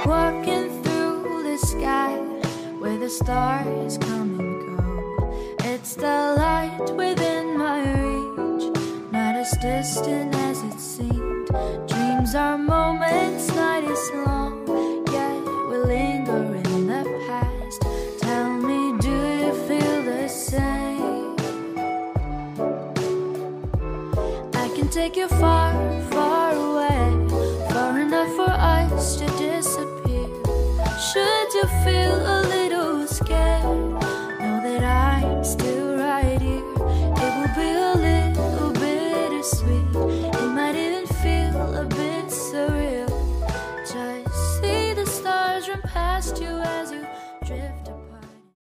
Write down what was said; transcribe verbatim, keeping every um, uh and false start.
walking through the sky where the stars come and go. It's the light within my reach, not as distant as it seemed. Dreams are moments, night is long, yet we linger in the past. Tell me, do you feel the same? I can take you far, far away, far enough for us to disappear. Should you feel a little scared, know that I'm still right here. It will be a little bittersweet, it might even feel a bit surreal. Just see the stars run past you as you